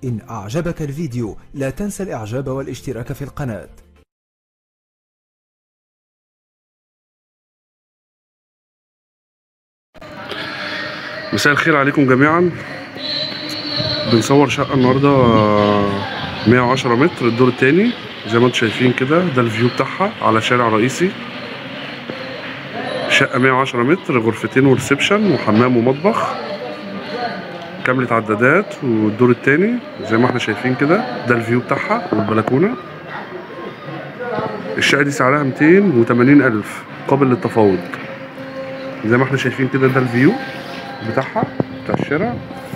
إن أعجبك الفيديو لا تنسى الإعجاب والاشتراك في القناة. مساء الخير عليكم جميعا. بنصور شقة النهاردة 110 متر الدور التاني زي ما انتم شايفين كده. ده الفيو بتاعها على شارع رئيسي. شقة 110 متر، غرفتين وريسبشن وحمام ومطبخ، كاملة عدادات، والدور التاني زي ما احنا شايفين كده. ده الفيو بتاعها والبلكونة. الشقة دي سعرها 280,000 قابل للتفاوض زي ما احنا شايفين كده. ده الفيو بتاعها بتاع الشارع.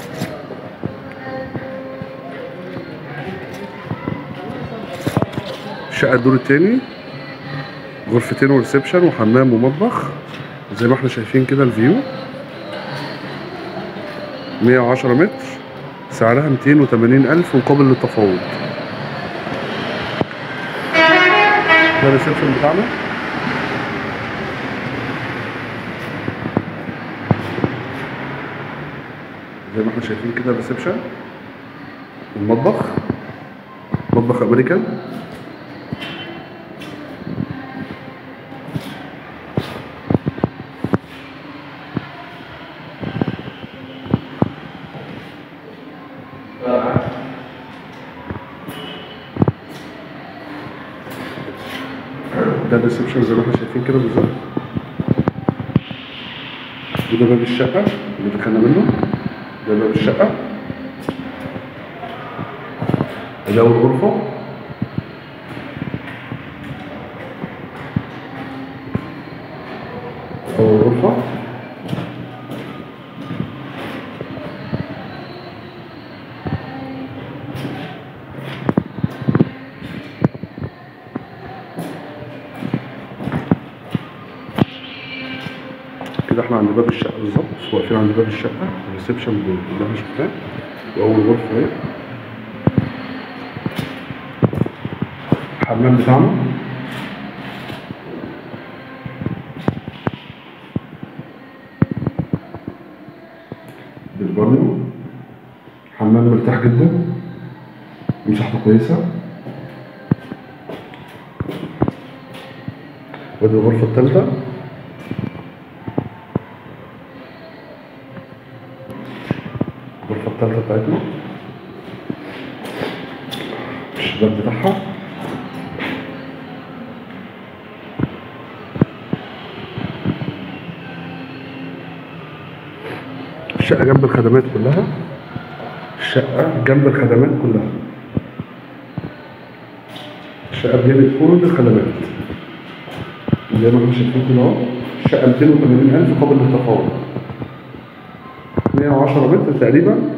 الشقة الدور التاني، غرفتين وريسبشن وحمام ومطبخ زي ما احنا شايفين كده. الفيو 110 متر، سعرها 280,000 وقابل للتفاوض. ده الريسبشن بتاعنا. زي ما احنا شايفين كده الريسبشن والمطبخ، مطبخ امريكان. ده الريسبشن زي ما احنا شايفين كده بالظبط. وده باب الشقة اللي دخلنا منه. ده باب الشقة. ده أول غرفة. أول غرفة. كده احنا عند باب الشقة بالظبط، واقفين عند باب الشقة. الريسبشن اللي احنا شفناه، وأول غرفة اهي. الحمام بتاعنا. بالبانيو. حمام مرتاح جدا، مساحته كويسة. ودي الغرفة التالتة. الغرفة التالتة بتاعتنا، الشباك بتاعها. الشقة جنب الخدمات كلها. الشقة جنب الخدمات كلها. الشقة بجانب كل الخدمات زي ما احنا شايفين كده اهو. الشقة 280,000 قابل للتفاوض. 110 متر تقريبا،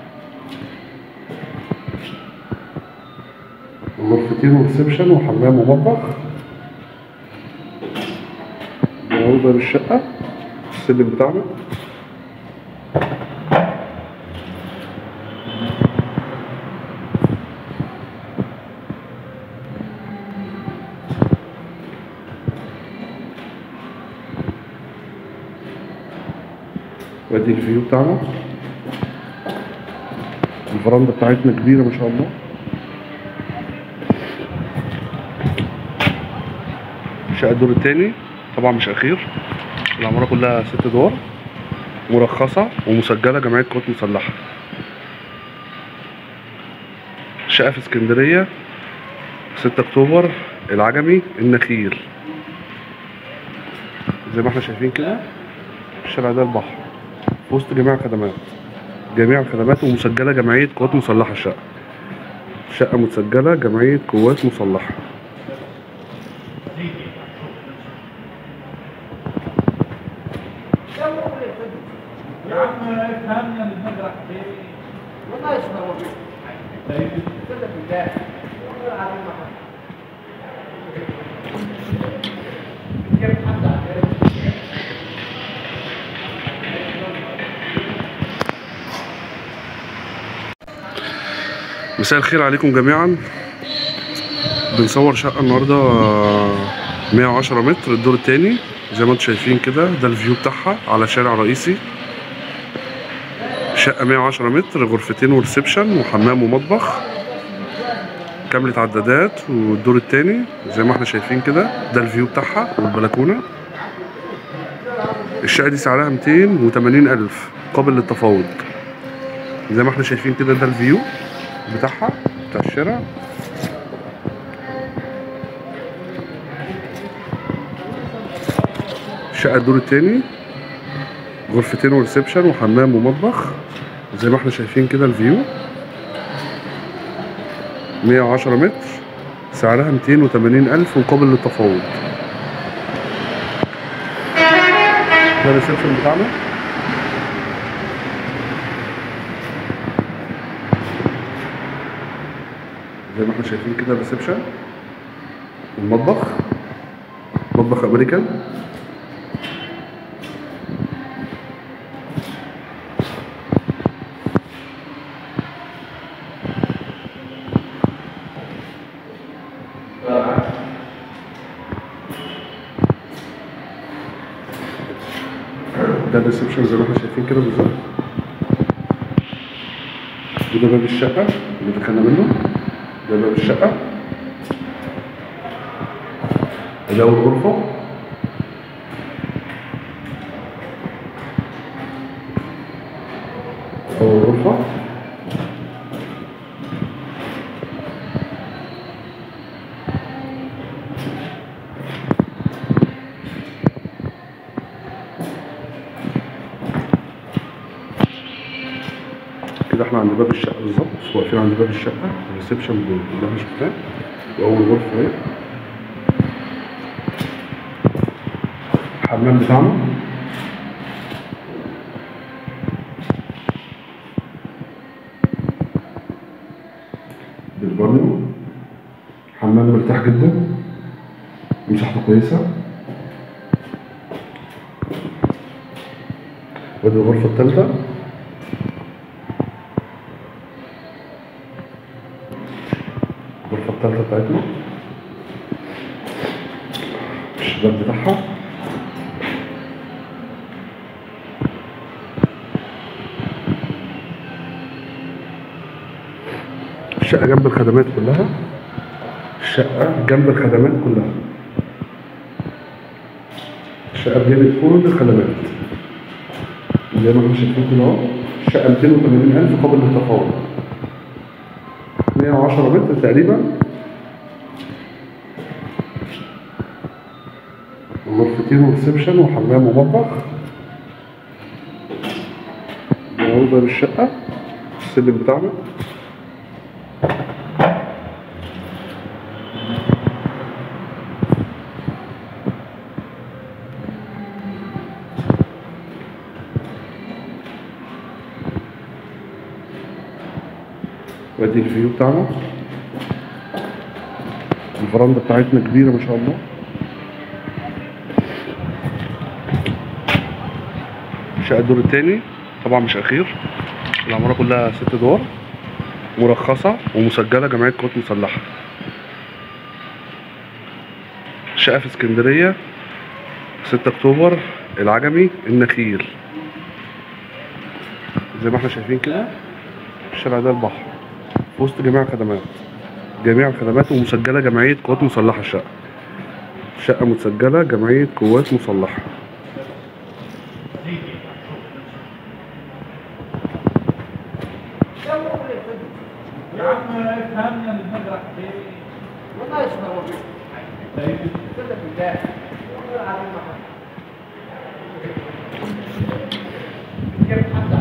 غرفتين وريسبشن وحمام ومطبخ. ده هو باب الشقة، السلم بتاعنا. وادي الفيو بتاعنا. الفرندا بتاعتنا كبيرة ما شاء الله. الشقة الدور التاني طبعا مش أخير. العمارة كلها 6 أدوار، مرخصة ومسجلة جمعية قوات مسلحة. الشقة في اسكندرية، 6 أكتوبر، العجمي، النخيل. زي ما احنا شايفين كده. الشارع ده البحر في وسط جميع الخدمات. جميع الخدمات ومسجلة جمعية قوات مسلحة. الشقة متسجلة جمعية قوات مسلحة. يا عم افهمنا من المجرح ايه والله يسمعوا بالله. مساء الخير عليكم جميعا. بنصور شقة النهاردة 110 متر الدور التاني زي ما انتم شايفين كده. ده الفيو بتاعها على شارع رئيسي. شقة 110 متر، غرفتين وريسبشن وحمام ومطبخ، كاملة عدادات، والدور التاني زي ما احنا شايفين كده. ده الفيو بتاعها والبلكونة. الشقة دي سعرها 280,000 قابل للتفاوض. زي ما احنا شايفين كده ده الفيو بتاعها بتاع الشارع. الشقة الدور التاني، غرفتين وريسبشن وحمام ومطبخ. زي ما احنا شايفين كده الفيو. 110 متر، سعرها 280,000 وقابل للتفاوض. ده الريسبشن بتاعنا. زي ما احنا شايفين كده الريسبشن، المطبخ، مطبخ امريكان. ده الريسبشن زي ما احنا شايفين كده بالظبط. وده باب الشقة اللي دخلنا منه. ده باب الشقة. ده أول غرفة. أول غرفة. كده احنا عند باب الشقة بالظبط، واقفين عند باب الشقة. الريسبشن اللي احنا شفناه، وأول غرفة اهي. الحمام بتاعنا. بالبانيو. حمام مرتاح جدا، مساحته كويسة. ودي الغرفة التالتة. الغرفة التالتة بتاعتنا، الشباك بتاعها. الشقة جنب الخدمات كلها. الشقة جنب الخدمات كلها. الشقة بجانب كل الخدمات. زي ما احنا شايفين كده اهو. الشقة 280,000 قابل للتفاوض. 110 متر تقريبا. غرفتين وريسبشن وحمام ومطبخ. ده باب الشقة، السلم بتاعنا. وادي الفيو بتاعنا. الفرندا بتاعتنا كبيرة ما شاء الله. الشقة الدور التاني، طبعا مش أخير. العمارة كلها 6 أدوار، مرخصة ومسجلة جمعية قوات مسلحة. الشقة في اسكندرية، 6 أكتوبر، العجمي، النخيل. زي ما احنا شايفين كده الشارع ده البحر في وسط جميع الخدمات. جميع الخدمات ومسجلة جمعية قوات مسلحة. الشقة متسجلة جمعية قوات مسلحة. يا عم افهمنا من المجرح فين؟ والله اسمه هو بيه. طيب كده بالله. والله العظيم ما حد.